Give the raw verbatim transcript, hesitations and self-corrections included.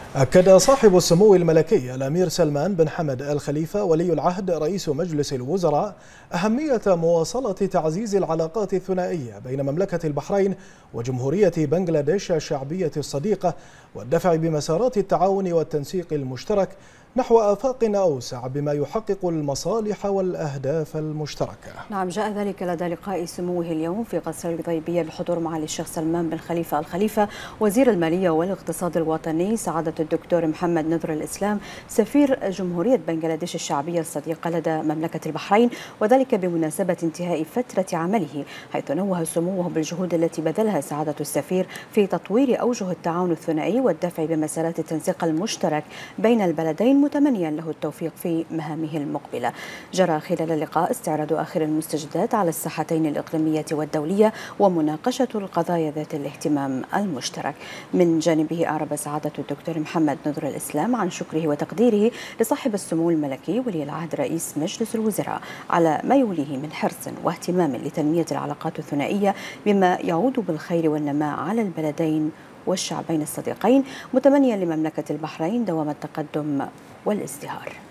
أكد صاحب السمو الملكي الأمير سلمان بن حمد آل خليفة ولي العهد رئيس مجلس الوزراء أهمية مواصلة تعزيز العلاقات الثنائية بين مملكة البحرين وجمهورية بنغلاديش الشعبية الصديقة، والدفع بمسارات التعاون والتنسيق المشترك نحو آفاق أوسع بما يحقق المصالح والأهداف المشتركة. نعم، جاء ذلك لدى لقاء سموه اليوم في قصر القضيبية بحضور معالي الشيخ سلمان بن خليفة آل خليفة وزير المالية والاقتصاد الوطني سعادة الدكتور محمد نذر الإسلام سفير جمهورية بنغلاديش الشعبية الصديقة لدى مملكة البحرين، وذلك بمناسبة انتهاء فترة عمله، حيث نوه سموه بالجهود التي بذلها سعادة السفير في تطوير أوجه التعاون الثنائي والدفع بمسارات التنسيق المشترك بين البلدين، متمنيا له التوفيق في مهامه المقبلة. جرى خلال اللقاء استعراض آخر المستجدات على الساحتين الإقليمية والدولية ومناقشة القضايا ذات الاهتمام المشترك. من جانبه أعرب سعادة الدكتور محمد نذر الإسلام عن شكره وتقديره لصاحب السمو الملكي ولي العهد رئيس مجلس الوزراء على ما يوليه من حرص واهتمام لتنمية العلاقات الثنائية بما يعود بالخير والنماء على البلدين والشعبين الصديقين، متمنيا لمملكة البحرين دوام التقدم والازدهار.